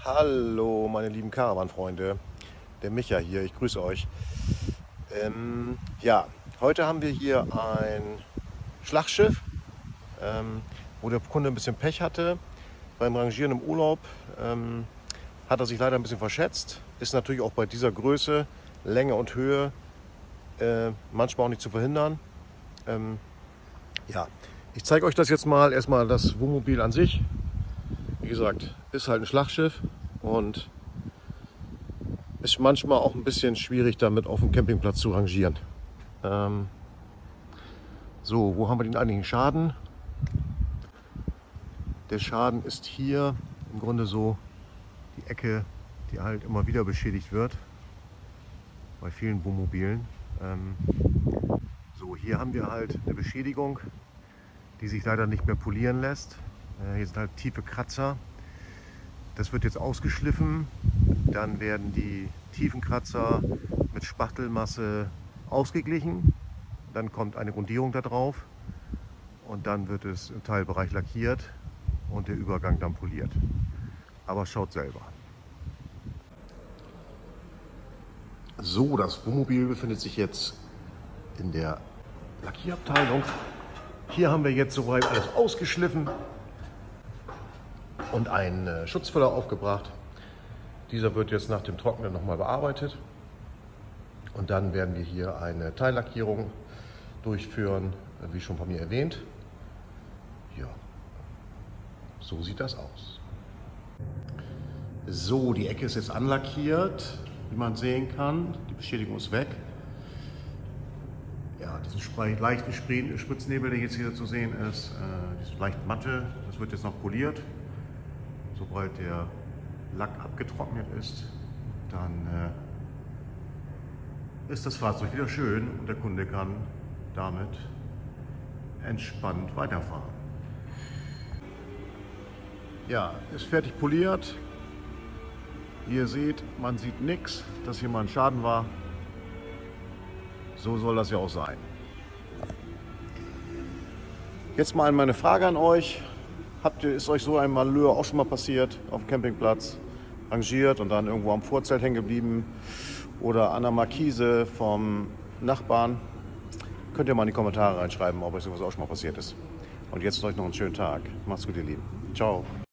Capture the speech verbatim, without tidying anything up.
Hallo meine lieben Caravan-Freunde, der Micha hier, ich grüße euch. Ähm, ja, heute haben wir hier ein Schlachtschiff, ähm, wo der Kunde ein bisschen Pech hatte. Beim Rangieren im Urlaub ähm, hat er sich leider ein bisschen verschätzt. Ist natürlich auch bei dieser Größe, Länge und Höhe äh, manchmal auch nicht zu verhindern. Ähm, ja, ich zeige euch das jetzt mal. Erstmal das Wohnmobil an sich. Wie gesagt, ist halt ein Schlachtschiff und ist manchmal auch ein bisschen schwierig, damit auf dem Campingplatz zu rangieren. Ähm, so, wo haben wir den eigentlichen Schaden? Der Schaden ist hier im Grunde so die Ecke, die halt immer wieder beschädigt wird bei vielen Wohnmobilen. Ähm, so, hier haben wir halt eine Beschädigung, die sich leider nicht mehr polieren lässt. Äh, hier sind halt tiefe Kratzer. Das wird jetzt ausgeschliffen. Dann werden die tiefen Kratzer mit Spachtelmasse ausgeglichen. Dann kommt eine Grundierung da drauf und dann wird es im Teilbereich lackiert und der Übergang dann poliert. Aber schaut selber. So, das Wohnmobil befindet sich jetzt in der Lackierabteilung. Hier haben wir jetzt soweit alles ausgeschliffen und einen Schutzfüller aufgebracht. Dieser wird jetzt nach dem Trocknen nochmal bearbeitet und dann werden wir hier eine Teillackierung durchführen, wie schon von mir erwähnt. Ja, so sieht das aus. So, die Ecke ist jetzt anlackiert, wie man sehen kann. Die Beschädigung ist weg. Ja, diesen leichten Spritznebel, der jetzt hier zu sehen ist, äh, ist leicht matte, das wird jetzt noch poliert. Sobald der Lack abgetrocknet ist, dann äh, ist das Fahrzeug wieder schön und der Kunde kann damit entspannt weiterfahren. Ja, ist fertig poliert. Wie ihr seht, man sieht nichts, dass hier mal ein Schaden war. So soll das ja auch sein. Jetzt mal meine Frage an euch. Habt ihr, ist euch so ein Malheur auch schon mal passiert auf dem Campingplatz? Rangiert und dann irgendwo am Vorzelt hängen geblieben oder an der Markise vom Nachbarn? Könnt ihr mal in die Kommentare reinschreiben, ob euch sowas auch schon mal passiert ist. Und jetzt euch noch einen schönen Tag. Macht's gut, ihr Lieben. Ciao.